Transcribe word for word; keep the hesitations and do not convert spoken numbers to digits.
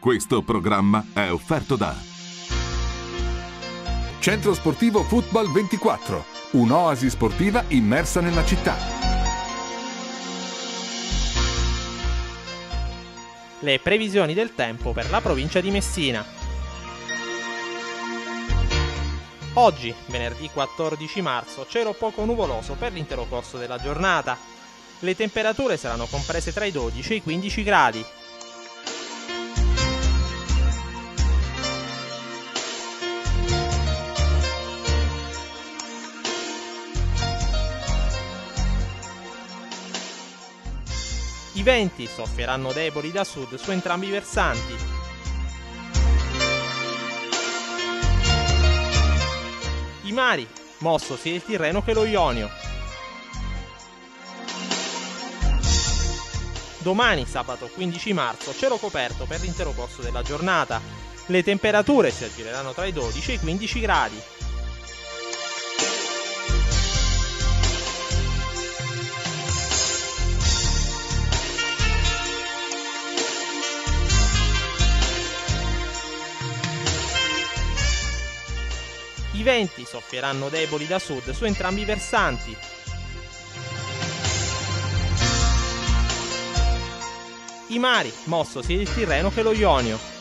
Questo programma è offerto da Centro Sportivo Football ventiquattro, un'oasi sportiva immersa nella città. Le previsioni del tempo per la provincia di Messina. Oggi, venerdì quattordici marzo, cielo poco nuvoloso per l'intero corso della giornata. Le temperature saranno comprese tra i dodici e i quindici gradi. I venti soffieranno deboli da sud su entrambi i versanti. I mari, mosso sia il Tirreno che lo Ionio. Domani, sabato quindici marzo, cielo coperto per l'intero corso della giornata. Le temperature si aggireranno tra i dodici e i quindici gradi. I venti soffieranno deboli da sud su entrambi i versanti. I mari, mosso sia il Tirreno che lo Ionio.